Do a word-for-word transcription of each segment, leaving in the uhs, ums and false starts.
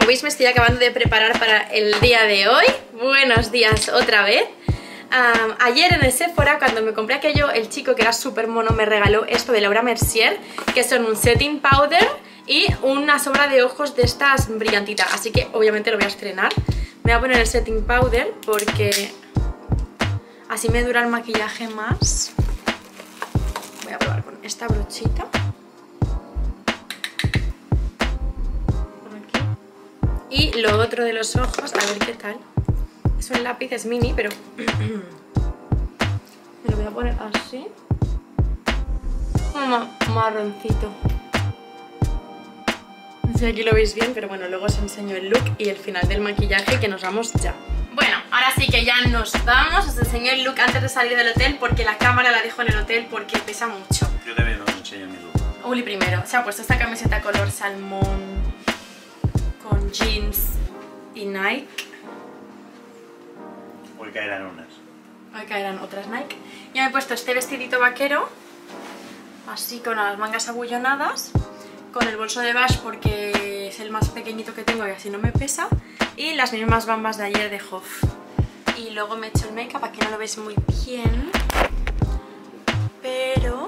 como veis me estoy acabando de preparar para el día de hoy. Buenos días otra vez. Um, ayer en el Sephora, cuando me compré aquello, el chico que era súper mono me regaló esto de Laura Mercier, que son un setting powder y una sombra de ojos de estas brillantitas. Así que obviamente lo voy a estrenar. Me voy a poner el setting powder porque así me dura el maquillaje más. Voy a probar con esta brochita. Y lo otro de los ojos, a ver qué tal. Es un lápiz, es mini, pero me lo voy a poner así. Como marroncito. No sé si aquí lo veis bien, pero bueno, luego os enseño el look y el final del maquillaje, que nos vamos ya. Bueno, ahora sí que ya nos vamos. Os enseño el look antes de salir del hotel, porque la cámara la dejo en el hotel porque pesa mucho. Yo también os enseño mi look. Uli primero, se ha puesto esta camiseta color salmón con jeans y Nike. Hoy caerán unas. Hoy caerán otras Nike. Ya me he puesto este vestidito vaquero, así con las mangas abullonadas, con el bolso de Bash porque es el más pequeñito que tengo y así no me pesa, y las mismas bambas de ayer de Hoff. Y luego me he hecho el make-up, aquí no lo veis muy bien, pero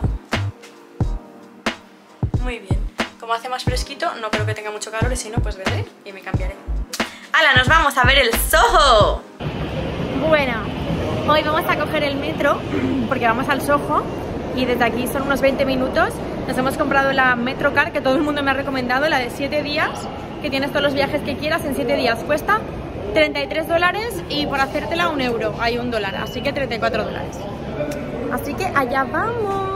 muy bien. Como hace más fresquito, no creo que tenga mucho calor, y si no, pues veré y me cambiaré. ¡Hala! Nos vamos a ver el Soho. Bueno, hoy vamos a coger el metro porque vamos al Soho y desde aquí son unos veinte minutos. Nos hemos comprado la Metrocar que todo el mundo me ha recomendado, la de siete días, que tienes todos los viajes que quieras en siete días. Cuesta treinta y tres dólares y por hacértela un euro hay un dólar, así que treinta y cuatro dólares. Así que allá vamos.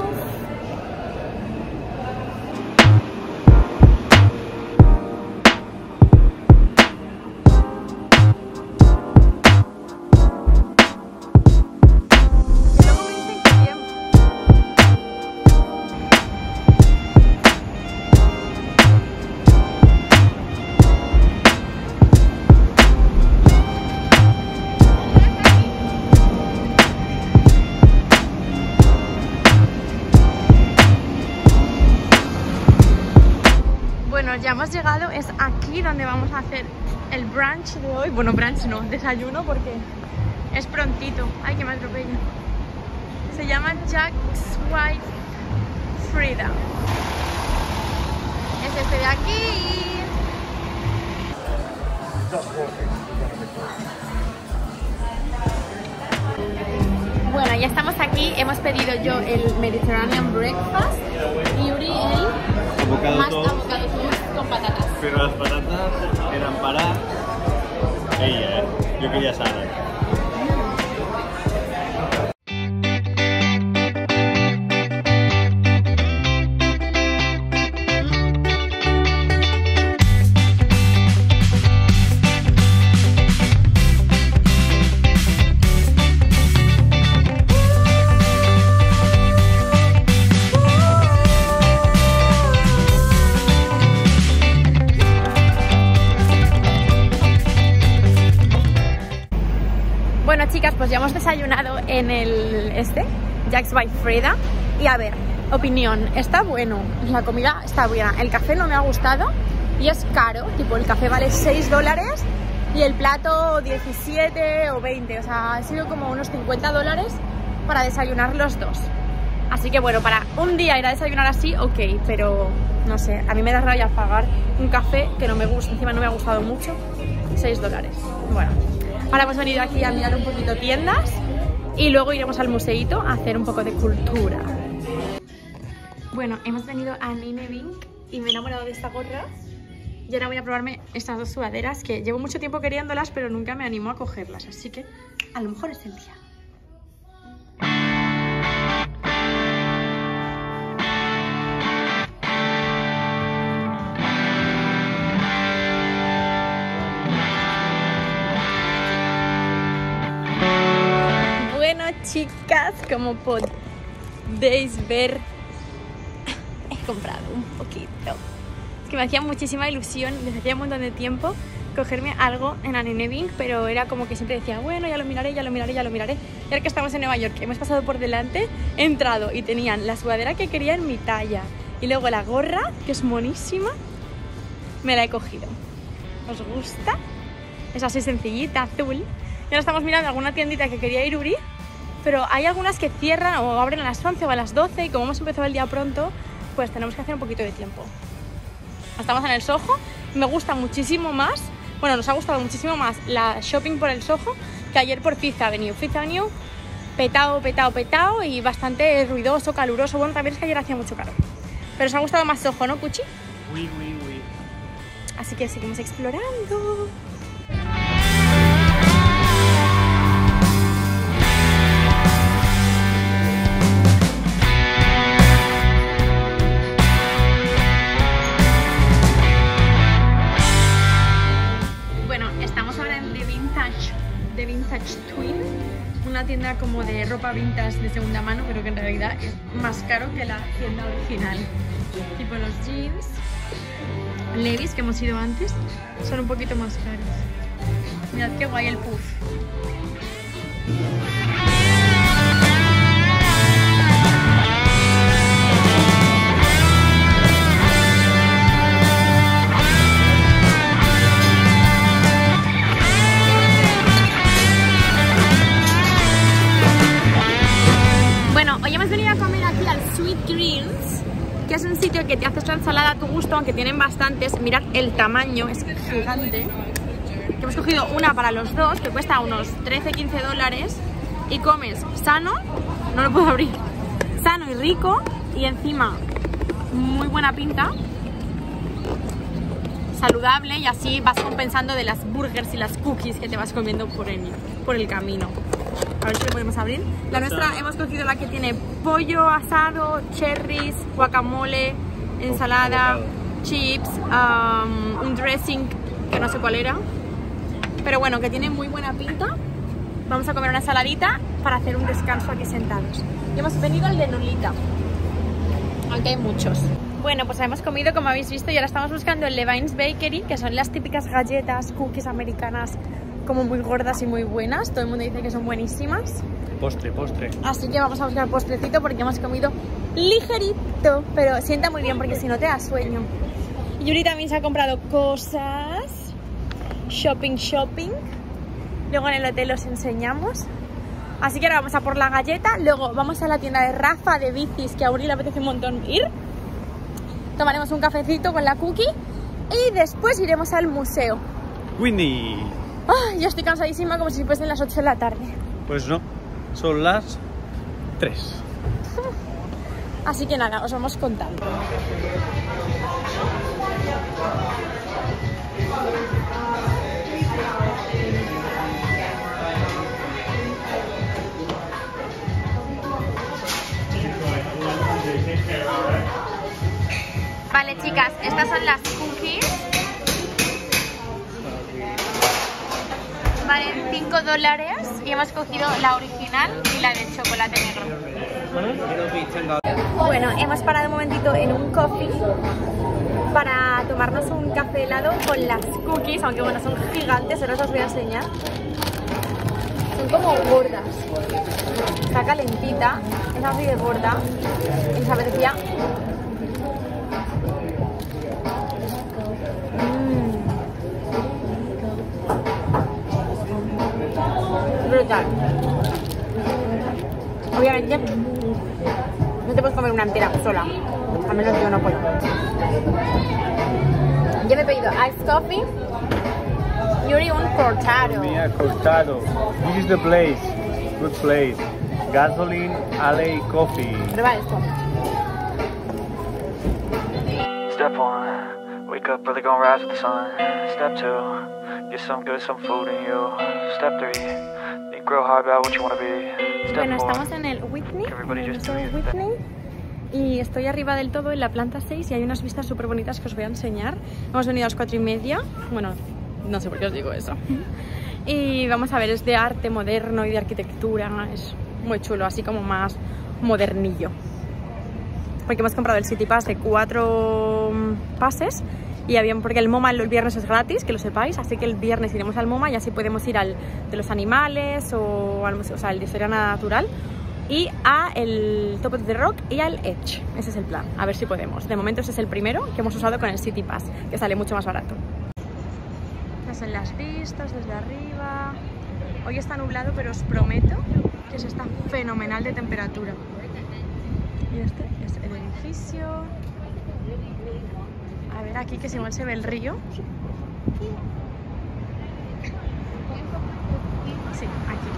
Ya hemos llegado, es aquí donde vamos a hacer el brunch de hoy. Bueno, brunch no, desayuno porque es prontito. Ay, que me atropello. Se llama Jack's Wife Frida. Es este de aquí. Bueno, ya estamos aquí. Hemos pedido yo el Mediterranean Breakfast y Uri el más avocado toast con patatas. Pero las patatas eran para ella, ¿eh? Yo quería salad. Chicas, pues ya hemos desayunado en el este, Jack's by Frida. Y a ver, opinión, está bueno, la comida está buena, el café no me ha gustado y es caro, tipo el café vale seis dólares y el plato diecisiete o veinte, o sea, ha sido como unos cincuenta dólares para desayunar los dos. Así que bueno, para un día ir a desayunar así, ok, pero no sé, a mí me da rabia pagar un café que no me gusta, encima no me ha gustado mucho, seis dólares. Bueno, ahora hemos venido aquí a mirar un poquito tiendas y luego iremos al museíto a hacer un poco de cultura. Bueno, hemos venido a Ninevink y me he enamorado de esta gorra. Y ahora voy a probarme estas dos sudaderas que llevo mucho tiempo queriéndolas, pero nunca me animo a cogerlas. Así que a lo mejor es el día. Bueno, chicas, como podéis ver, he comprado un poquito. Es que me hacía muchísima ilusión, desde hacía un montón de tiempo, cogerme algo en Ninevink, pero era como que siempre decía, bueno, ya lo miraré, ya lo miraré, ya lo miraré. Y ahora que estamos en Nueva York, hemos pasado por delante, he entrado y tenían la sudadera que quería en mi talla y luego la gorra, que es monísima, me la he cogido. ¿Os gusta? Es así sencillita, azul. Y ahora estamos mirando alguna tiendita que quería ir Uri, pero hay algunas que cierran o abren a las once o a las doce y como hemos empezado el día pronto, pues tenemos que hacer un poquito de tiempo. Estamos en el Soho, me gusta muchísimo más, bueno, nos ha gustado muchísimo más la shopping por el Soho que ayer por Fifth Avenue. Fifth Avenue, petao, petao, petao y bastante ruidoso, caluroso. Bueno, también es que ayer hacía mucho calor. Pero os ha gustado más Soho, ¿no, Cuchi? Oui, oui, oui. Así que seguimos explorando. Bueno, estamos ahora en The Vintage, The Vintage Twin, una tienda como de ropa vintage de segunda mano, pero que en realidad es más caro que la tienda original. Tipo los jeans Levi's que hemos ido antes son un poquito más caros. Mirad qué guay el puff. Bueno, hoy hemos venido a comer aquí al Sweet Greens, que es un sitio que te hace una ensalada a tu gusto, aunque tienen bastantes. Mirad el tamaño, es gigante. Que hemos cogido una para los dos, que cuesta unos trece a quince dólares. Y comes sano, no lo puedo abrir, sano y rico. Y encima muy buena pinta, saludable, y así vas compensando de las burgers y las cookies que te vas comiendo por el, por el camino. A ver si lo podemos abrir. La nuestra hemos cogido la que tiene pollo asado, cherries, guacamole, ensalada, chips, um, un dressing que no sé cuál era, pero bueno, que tiene muy buena pinta. Vamos a comer una ensaladita para hacer un descanso aquí sentados. Y hemos venido al de Nolita, aunque hay muchos. Bueno, pues hemos comido, como habéis visto, y ahora estamos buscando el Levine's Bakery, que son las típicas galletas, cookies americanas, como muy gordas y muy buenas. Todo el mundo dice que son buenísimas. Postre, postre. Así que vamos a buscar postrecito porque hemos comido ligerito, pero sienta muy bien porque si no te da sueño. Y Yuri también se ha comprado cosas. Shopping, shopping. Luego en el hotel os enseñamos. Así que ahora vamos a por la galleta. Luego vamos a la tienda de Rafa de bicis, que a Uri le apetece un montón ir. Tomaremos un cafecito con la cookie y después iremos al museo. Winnie. Oh, yo estoy cansadísima, como si fuesen las ocho de la tarde. Pues no, son las tres. Así que nada, os vamos contando. Vale, chicas, estas son las cookies. Valen cinco dólares y hemos cogido la original y la de chocolate negro. Bueno, hemos parado un momentito en un coffee para tomarnos un café helado con las cookies, aunque bueno, son gigantes, ahora os voy a enseñar. Son como gordas. Está calentita, es así de gorda y se apetecía. Brutal. Obviamente no te puedes comer una entera sola, al menos yo no puedo. Yo me he pedido iced coffee, Yuri un cortado. Mira, cortado. This is the place. Good place. Gasoline Alley Coffee. Prueba esto. Step one, wake up early, gonna rise with the sun. Step two, get some good, some food in you. Step three, think real hard about what you want to be. Step Bueno, four, estamos en el Whitney, everybody en el just Museo do your thing. Whitney, y estoy arriba del todo en la planta seis y hay unas vistas súper bonitas que os voy a enseñar. Hemos venido a las cuatro y media, bueno, no sé por qué os digo eso. Y vamos a ver, es de arte moderno y de arquitectura, es muy chulo, así como más modernillo. Porque hemos comprado el City Pass de cuatro pases y habían, porque el MoMA el viernes es gratis, que lo sepáis, así que el viernes iremos al MoMA y así podemos ir al de los animales o al museo, o sea, el de historia natural, y a el Top of the Rock y al Edge. Ese es el plan, a ver si podemos. De momento ese es el primero que hemos usado con el City Pass, que sale mucho más barato. Estas son las vistas desde arriba. Hoy está nublado, pero os prometo que se está fenomenal de temperatura. Y este es el edificio. A ver, aquí que igual se ve el río. Sí, aquí.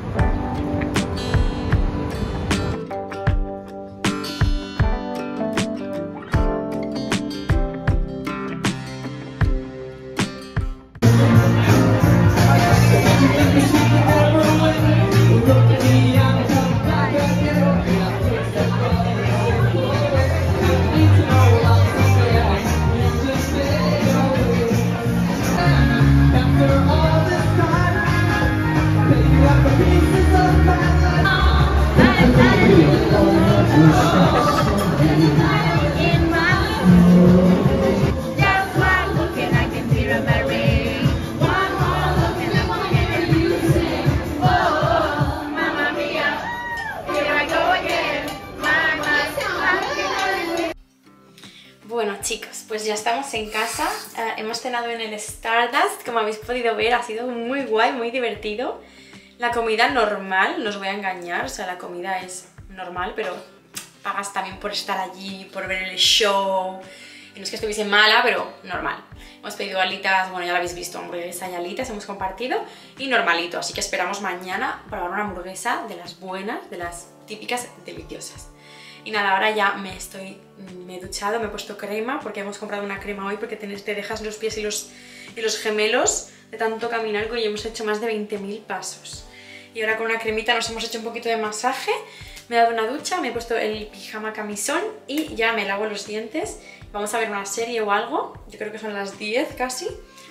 Bueno chicos, pues ya estamos en casa, uh, hemos cenado en el Stardust, como habéis podido ver ha sido muy guay, muy divertido. La comida normal, no os voy a engañar, o sea la comida es normal, pero pagas también por estar allí, por ver el show. Y no es que estuviese mala, pero normal. Hemos pedido alitas, bueno ya lo habéis visto, hamburguesa y alitas, hemos compartido y normalito, así que esperamos mañana probar una hamburguesa de las buenas, de las típicas deliciosas. Y nada, ahora ya me estoy, me he duchado, me he puesto crema, porque hemos comprado una crema hoy porque te, te dejas los pies y los, y los gemelos de tanto caminar, que hoy hemos hecho más de veinte mil pasos. Y ahora con una cremita nos hemos hecho un poquito de masaje, me he dado una ducha, me he puesto el pijama camisón y ya me lavo los dientes. Vamos a ver una serie o algo, yo creo que son las diez casi.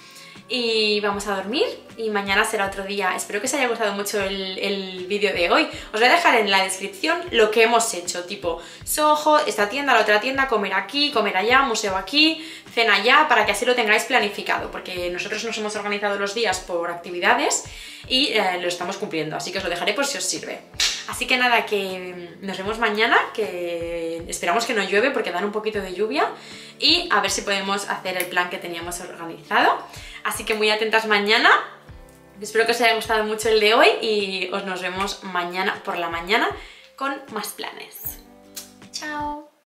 Y vamos a dormir y mañana será otro día. Espero que os haya gustado mucho el, el vídeo de hoy. Os voy a dejar en la descripción lo que hemos hecho, tipo Soho, esta tienda, la otra tienda, comer aquí, comer allá, museo aquí, cena allá, para que así lo tengáis planificado, porque nosotros nos hemos organizado los días por actividades y eh, lo estamos cumpliendo, así que os lo dejaré por si os sirve. Así que nada, que nos vemos mañana, que esperamos que no llueve porque dan un poquito de lluvia, y a ver si podemos hacer el plan que teníamos organizado. Así que muy atentas mañana, espero que os haya gustado mucho el de hoy y os nos vemos mañana por la mañana con más planes. ¡Chao!